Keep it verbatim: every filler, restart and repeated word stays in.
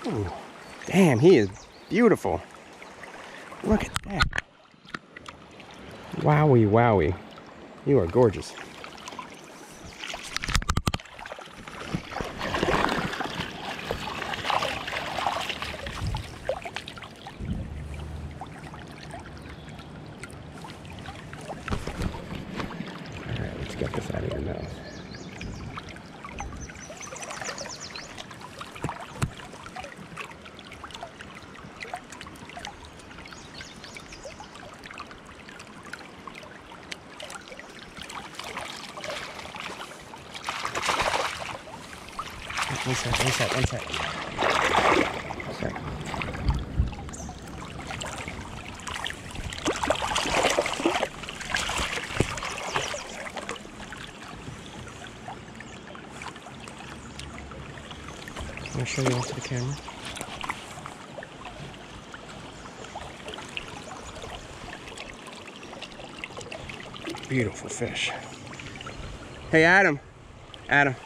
Ooh, damn, he is beautiful. Look at that. Wowie, wowie. You are gorgeous. Alright, let's get this out of your mouth. One sec, one sec, one sec. One sec. I'm gonna show you off to the camera. Beautiful fish. Hey, Adam. Adam.